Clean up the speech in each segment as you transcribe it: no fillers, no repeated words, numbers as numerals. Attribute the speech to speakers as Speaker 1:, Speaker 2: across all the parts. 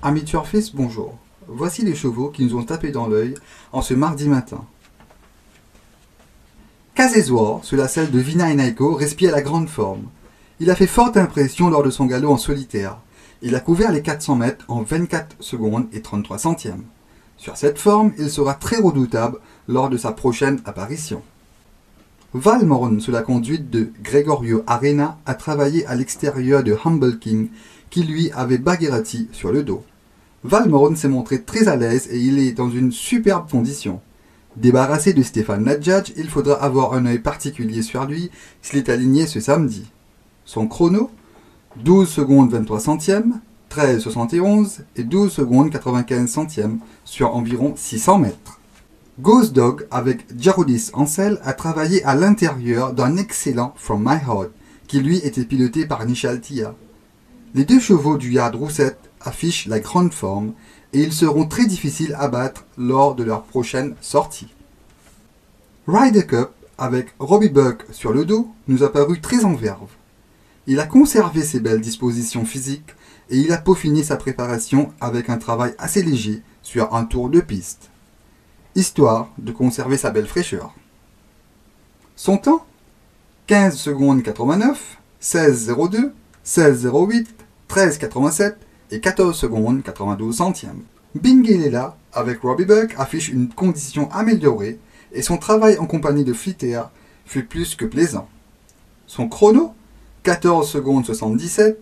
Speaker 1: Amis turfistes, bonjour. Voici les chevaux qui nous ont tapé dans l'œil en ce mardi matin. Kazezor, sous la selle de Vina Enaiko, respire la grande forme. Il a fait forte impression lors de son galop en solitaire. Il a couvert les 400 mètres en 24 secondes et 33 centièmes. Sur cette forme, il sera très redoutable lors de sa prochaine apparition. Valmorn, sous la conduite de Gregorio Arena, a travaillé à l'extérieur de Humble King, qui lui avait Bagherati sur le dos. Valmorn s'est montré très à l'aise et il est dans une superbe condition. Débarrassé de Stéphane Nadjadj, il faudra avoir un œil particulier sur lui s'il est aligné ce samedi. Son chrono 12 secondes 23 centièmes, 13,71 et 12 secondes 95 centièmes sur environ 600 mètres. Ghost Dog avec Jarudis Ansel a travaillé à l'intérieur d'un excellent From My Heart qui lui était piloté par Nishal Tia. Les deux chevaux du Yard Rousset affichent la grande forme et ils seront très difficiles à battre lors de leur prochaine sortie. Ryder Cup avec Robbie Buck sur le dos nous a paru très en verve. Il a conservé ses belles dispositions physiques et il a peaufiné sa préparation avec un travail assez léger sur un tour de piste, histoire de conserver sa belle fraîcheur. Son temps 15 secondes 89, 16,02, 16,08, 13,87 et 14 secondes 92 centièmes. Bingelela avec Robbie Buck affiche une condition améliorée et son travail en compagnie de Flitter fut plus que plaisant. Son chrono 14 secondes 77,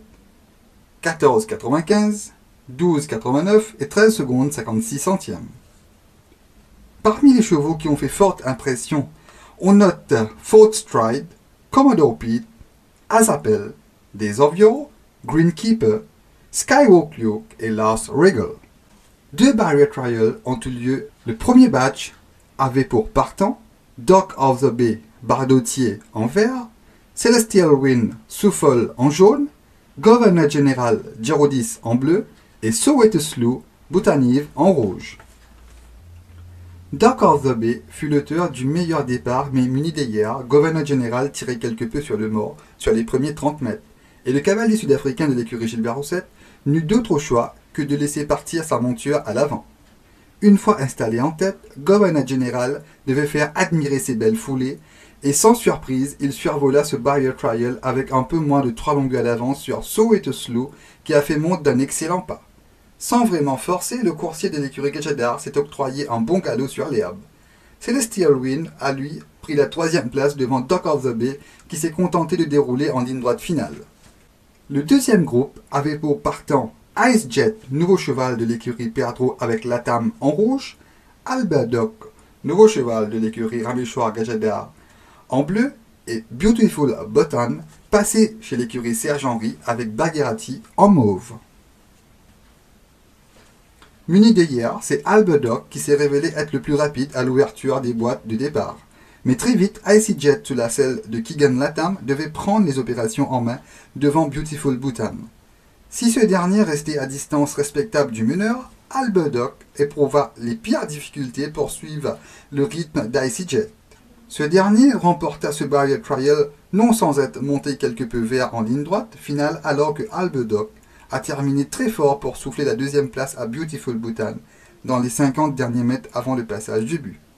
Speaker 1: 14,95, 12,89 et 13 secondes 56 centièmes. Parmi les chevaux qui ont fait forte impression, on note Fort Stride, Commodore Pete, Azapel, Days of Yore, Greenkeeper, Skywalk Luke et Last Regal. Deux barrier trials ont eu lieu. Le premier batch avait pour partant Dock of the Bay, Bardotier en vert, Celestial Wind, Souffle en jaune, Governor General Jarudis en bleu et Soweto Slough, Butanive en rouge. Dock of the Bay fut l'auteur du meilleur départ mais muni d'hier, Governor General tirait quelque peu sur le mort sur les premiers 30 mètres et le cavalier sud-africain de l'écurie Gilbert Rousset n'eut d'autre choix que de laisser partir sa monture à l'avant. Une fois installé en tête, Governor General devait faire admirer ses belles foulées et sans surprise, il survola ce barrier trial avec un peu moins de 3 longueurs d'avance sur Soweto Slough qui a fait montre d'un excellent pas. Sans vraiment forcer, le coursier de l'écurie Gajadar s'est octroyé un bon galop sur l'herbe. Celestial Wind a lui pris la 3e place devant Dock of the Bay qui s'est contenté de dérouler en ligne droite finale. Le deuxième groupe avait pour partant Ice Jet, nouveau cheval de l'écurie Pedro avec Latam en rouge, Albert Dock, nouveau cheval de l'écurie Rameshwar Gajadar en bleu, et Beautiful Button, passé chez l'écurie Serge Henry avec Bagherati en mauve. Muni d'hier, c'est Albert Dock qui s'est révélé être le plus rapide à l'ouverture des boîtes de départ. Mais très vite, Icy Jet sous la selle de Keegan Latam devait prendre les opérations en main devant Beautiful Button. Si ce dernier restait à distance respectable du meneur, Albert Dock éprouva les pires difficultés pour suivre le rythme d'Icy Jet. Ce dernier remporta ce barrier trial non sans être monté quelque peu vert en ligne droite finale alors que Albert Dock a terminé très fort pour souffler la 2e place à Beautiful Button dans les 50 derniers mètres avant le passage du but.